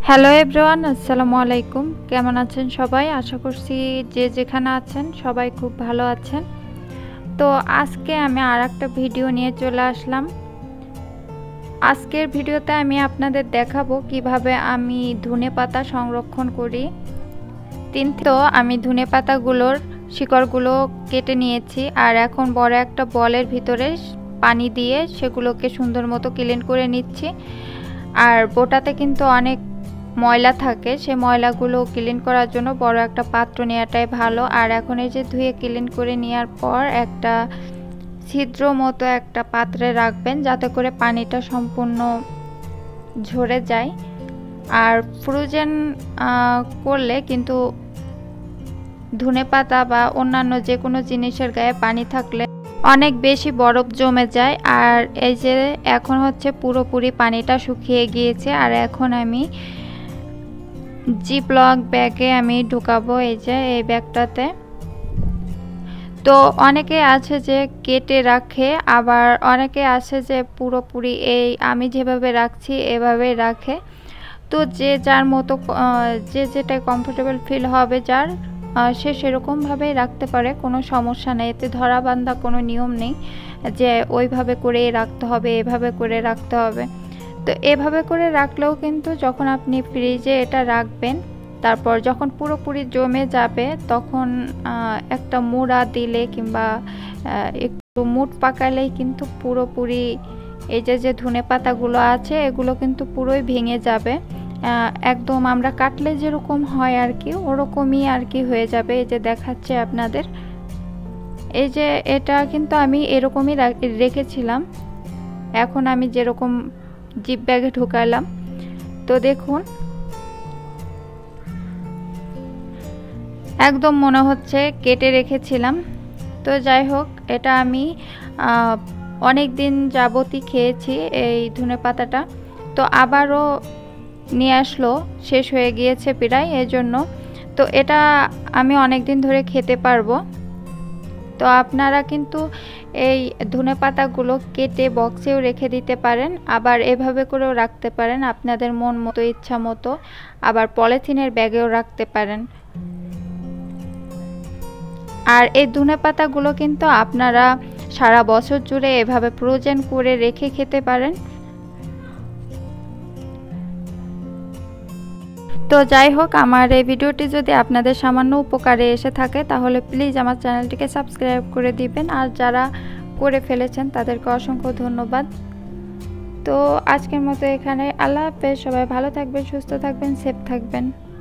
Hello everyone, আসসালামু আলাইকুম। কেমন আছেন সবাই? আশা করছি যে যেখানে আছেন সবাই খুব ভালো আছেন। তো আজকে আমি আরেকটা ভিডিও নিয়ে চলে আসলাম। আজকের ভিডিওতে আমি আপনাদের দেখাবো কিভাবে আমি ধনেপাতা সংরক্ষণ করি। তো আমি ধনেপাতাগুলোর শিকড়গুলো কেটে নিয়েছি, আর এখন বড় একটা বলের ভিতরে পানি দিয়ে সেগুলোকে সুন্দর মতো ক্লিন করে নিচ্ছি। আর বোটাতে কিন্তু অনেক ময়লা থাকে, সে ময়লাগুলো ক্লিন করার জন্য বড় একটা পাত্র নেওয়াটাই ভালো। আর এখন এই যে ধুয়ে ক্লিন করে নেওয়ার পর একটা ছিদ্র মতো একটা পাত্রে রাখবেন, যাতে করে পানিটা সম্পূর্ণ ঝরে যায়। আর ফ্রোজেন করলে কিন্তু ধনেপাতা বা অন্যান্য যে কোনো জিনিসের গায়ে পানি থাকলে অনেক বেশি বরফ জমে যায়। আর এই যে এখন হচ্ছে পুরোপুরি পানিটা শুকিয়ে গিয়েছে। আর এখন আমি জিপলক ব্যাগে আমি ঢুকাবো, এই যে এই ব্যাগটাতে। তো অনেকে আছে যে কেটে রাখে, আবার অনেকে আছে যে পুরোপুরি এই আমি যেভাবে রাখছি এভাবে রাখে। তো যে যার মতো যে যেটা কমফোর্টেবল ফিল হবে যার, সে সেরকমভাবেই রাখতে পারে, কোনো সমস্যা নেই। এতে ধরা বাঁধা কোনো নিয়ম নেই যে ওইভাবে করে রাখতে হবে, এভাবে করে রাখতে হবে। তো এভাবে করে রাখলেও কিন্তু যখন আপনি ফ্রিজে এটা রাখবেন, তারপর যখন পুরোপুরি জমে যাবে তখন একটা মুড়া দিলে কিংবা একটু মুট পাকালেই কিন্তু পুরোপুরি এই যে ধনেপাতাগুলো আছে এগুলো কিন্তু পুরোই ভেঙে যাবে। একদম আমরা কাটলে যেরকম হয় আর কি, ওরকমই আর কি হয়ে যাবে। এই যে দেখাচ্ছে আপনাদের, এই যে এটা কিন্তু আমি এরকমই রেখেছিলাম। এখন আমি যেরকম জিপ ব্যাগে ঢুকালাম, তো দেখুন একদম মনে হচ্ছে কেটে রেখেছিলাম। তো যাই হোক, এটা আমি অনেক দিন যাবতই খেয়েছি এই ধনেপাতাটা। তো আবারও নিয়ে আসলো, শেষ হয়ে গিয়েছে প্রায়, এজন্য। তো এটা আমি অনেক দিন ধরে খেতে পারবো। তো আপনারা কিন্তু এই ধনেপাতাগুলো কেটে বক্সেও রেখে দিতে পারেন, আবার এভাবে করেও রাখতে পারেন আপনাদের মন মতো, ইচ্ছা মতো। আবার পলিথিনের ব্যাগেও রাখতে পারেন। আর এই ধনেপাতাগুলো কিন্তু আপনারা সারা বছর জুড়ে এভাবে ফ্রোজেন করে রেখে খেতে পারেন। তো যাই হোক, আমার এই ভিডিওটি যদি আপনাদের সামান্য উপকারে এসে থাকে তাহলে প্লিজ আমার চ্যানেলটিকে সাবস্ক্রাইব করে দিবেন। আর যারা করে ফেলেছেন তাদেরকে অসংখ্য ধন্যবাদ। তো আজকের মতো এখানে, আল্লাহ হাফেজ। সবাই ভালো থাকবেন, সুস্থ থাকবেন, সেফ থাকবেন।